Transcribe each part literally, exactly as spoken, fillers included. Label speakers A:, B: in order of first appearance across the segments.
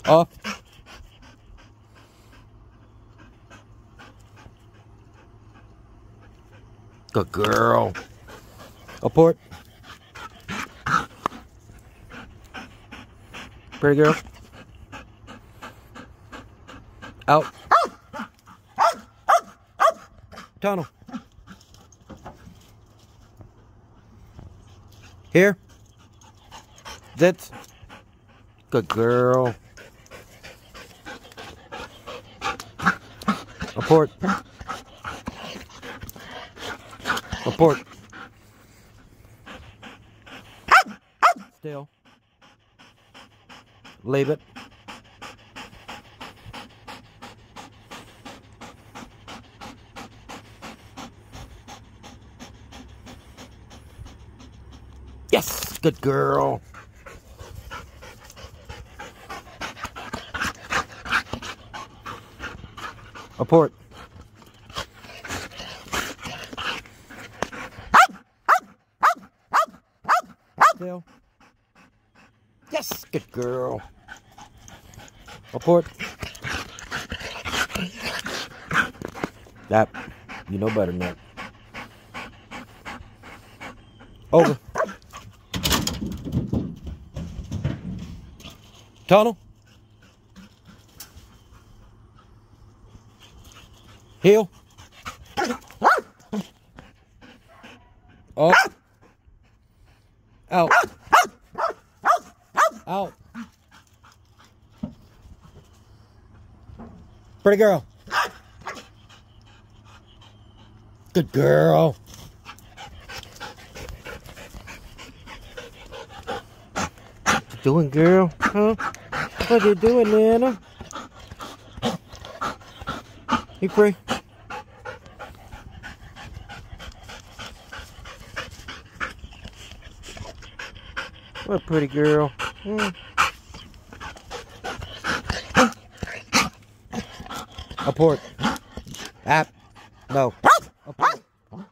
A: Off. Good girl. Abort. Pretty girl. Out. Tunnel. Here. Zits. Good girl. Abort. Abort. Still. Leave it. Yes, good girl. Abort. Still. Yes, good girl. Abort. That, you know better than that. Over. Tunnel. Heel. Up. Out. Out. Pretty girl. Good girl. What you doing, girl? Huh? What you doing, Nana? You free? What a pretty girl. Mm. Abort. App. No. Abort.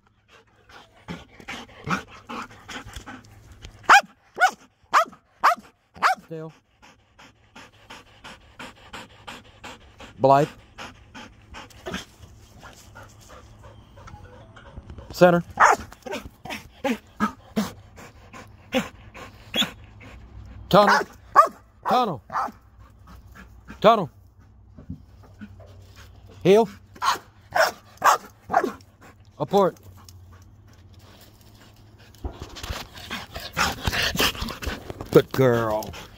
A: Still. Blythe. Center. Tunnel. Tunnel. Tunnel. Heel. Abort. Good girl.